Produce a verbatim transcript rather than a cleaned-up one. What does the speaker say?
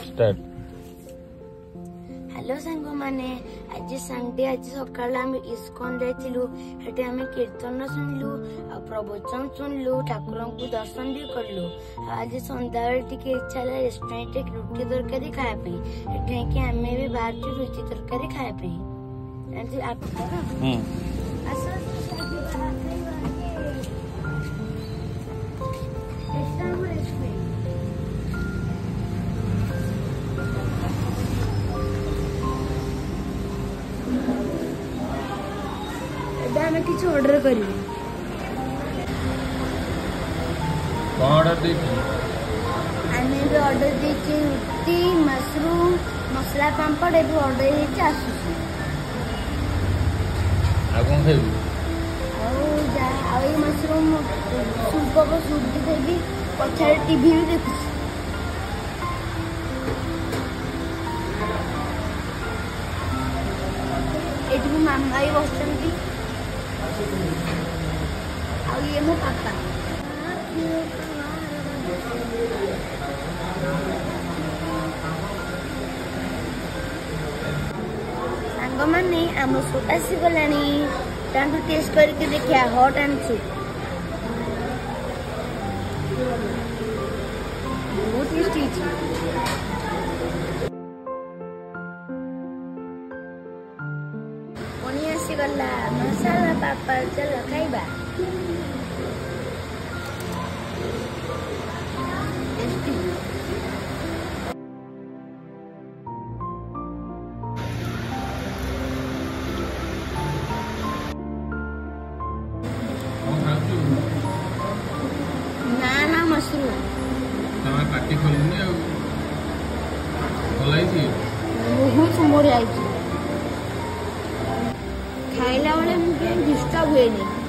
Start. Hello सांग माने आज संडे आज सकाळ आमे इस्कन जाइथिलु हेटे आमे कीर्तन सुनलु आ प्रवचन सुनलु ठाकुर को दर्शन भी करलु। आज संध्या बेले टिके इच्छा ला रेस्टोरेंट टे रोटी तरकारी खाया पे हेटे कि आमे भी बाहर टे रोटी तरकारी खाया पे आज आप हम असो शादी बाहर मैं किसी ऑर्डर करी कौन ऑर्डर दी थी? आने भी ऑर्डर दी थी रोटी मशरूम मसला पापड़ ए भी ऑर्डर दी थी आसुसी आ कौन खाइबू? आओ जा आओ मशरूम सूप को सूप भी खाइबी पछारे टीवी भी देखुछी। एठी मामा ही बसचंती और ये मो पापा सांग माने आम सूप आसी गलानी तांतु टेस्ट करके देखिया हॉट एंड सूप बहुत टेस्टी थी। पुणी आसी गला मसाला पापड़ चलो खाइबा ना ना मशरूम तमा पार्टी खोलनी आ भलाई छी बहुत बढ़िया छी खाइला वाले मुझे डिस्टर्ब हुए नहीं।